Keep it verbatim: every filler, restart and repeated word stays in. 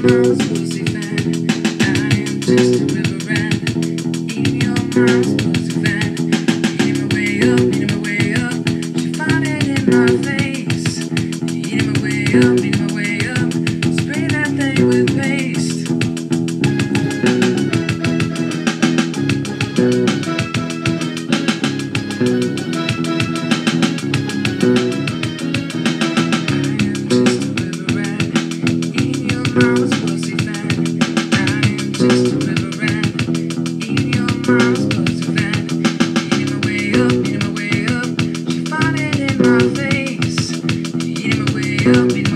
mom's pussy fat. I am just a river rat. Eating your mom's pussy fat. Eating my way up, eating my way up. She found it in my face. Eating my way up, eating my way up. Spray that thing with paste. Mom's pussy fat. I am just a river rat. Eating your mom's pussy fat. Eating my way up, eating my way up. She found it in my face. Eating my way up, eating